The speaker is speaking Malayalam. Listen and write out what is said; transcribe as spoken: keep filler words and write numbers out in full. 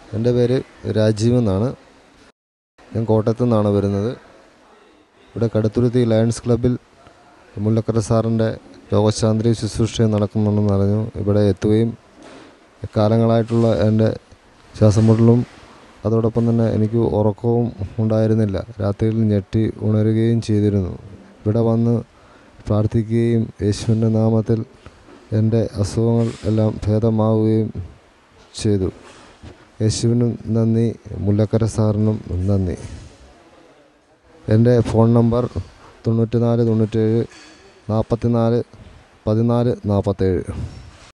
എൻ്റെ പേര് രാജീവ് എന്നാണ്. ഞാൻ കോട്ടയത്തു നിന്നാണ് വരുന്നത്. ഇവിടെ കടുത്തുരുത്തി ലയൺസ് ക്ലബ്ബിൽ മുല്ലക്കര സാറിൻ്റെ രോഗശാന്തി ശുശ്രൂഷയും നടക്കുന്നുണ്ടെന്ന് അറിഞ്ഞു. ഇവിടെ എത്തുകയും കാലങ്ങളായിട്ടുള്ള എൻ്റെ ശ്വാസം മുട്ടലും അതോടൊപ്പം തന്നെ എനിക്ക് ഉറക്കവും ഉണ്ടായിരുന്നില്ല. രാത്രിയിൽ ഞെട്ടി ഉണരുകയും ചെയ്തിരുന്നു. ഇവിടെ വന്ന് പ്രാർത്ഥിക്കുകയും യേശുവിൻ്റെ നാമത്തിൽ എൻ്റെ അസുഖങ്ങൾ എല്ലാം ഭേദമാവുകയും ചെയ്തു. യേശുവിനും നന്ദി, മുല്ലക്കര സാറിനും നന്ദി. എൻ്റെ ഫോൺ നമ്പർ തൊണ്ണൂറ്റി നാല് തൊണ്ണൂറ്റേഴ് നാൽപ്പത്തി നാല് പതിനാല് നാൽപ്പത്തേഴ്.